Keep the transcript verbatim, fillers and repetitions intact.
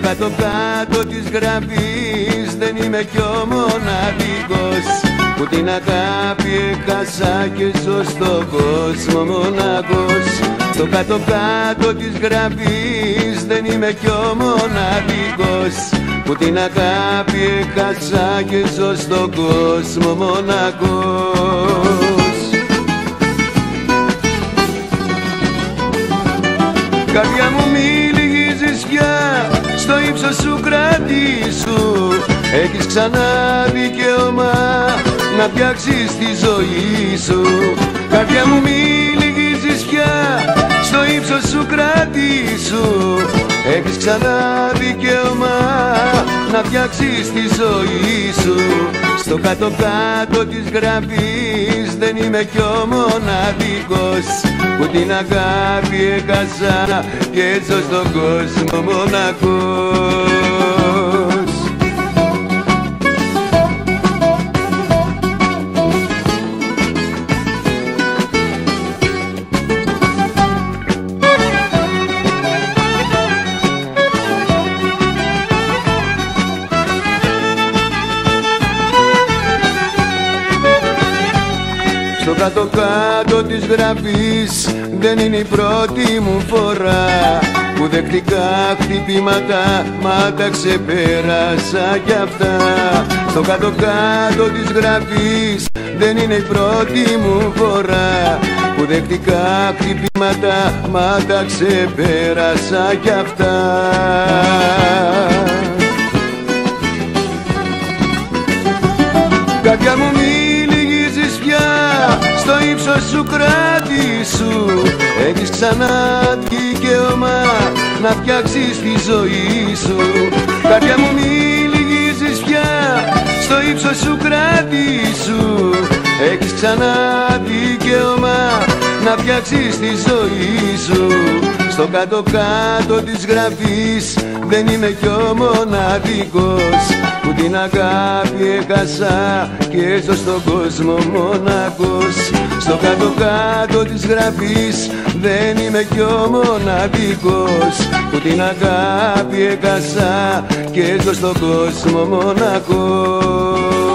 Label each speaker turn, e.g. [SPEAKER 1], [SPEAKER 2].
[SPEAKER 1] κάτω-κάτω της γραφής δεν είμαι κι ο μοναδικός που την αγάπη έχασα και ζω στον κόσμο μοναχός. Στο κάτω-κάτω της γραφής δεν είμαι κι ο μοναδικός που την αγάπη έχασα και ζω στον κόσμο μοναχός. Καρδιά μου μη λυγίζεις πια, στο ύψος σου κρατήσου. Έχεις ξανά δικαίωμα να φτιάξεις τη ζωή σου. Καρδιά μου μη λυγίζεις πια, στο ύψος σου κρατήσου. Έχεις ξανά δικαίωμα να φτιάξεις τη ζωή σου. Στο κάτω-κάτω της γραφής δεν είμαι κι ο μοναδικός που την αγάπη έχασα και ζω στον κόσμο μοναχός. Στο κάτω-κάτω της γραφής δεν είναι η πρώτη μου φορά που δεκτικά χτυπήματα, μα τα ξεπέρασα κι αυτά. Στο κάτω-κάτω της γραφής δεν είναι η πρώτη μου φορά που δεκτικά χτυπήματα, μα τα ξεπέρασα κι αυτά. Καρδιά μου μη λυγίζεις πια, στο ύψος σου κράτησου. Έχεις ξανά δικαίωμα να φτιάξεις τη ζωή σου. Καρδιά μου μη λυγίζεις πια, στο ύψος σου κράτησου. Έχεις ξανά δικαίωμα να φτιάξεις τη ζωή σου. Στο κάτω-κάτω της γραφής δεν είμαι κι ο μοναδικός που την αγάπη έχασα και ζω στον κόσμο μοναχός. Στο κάτω-κάτω της γραφής δεν είμαι κι ο μοναδικός που την αγάπη έχασα και ζω στον κόσμο μοναχός.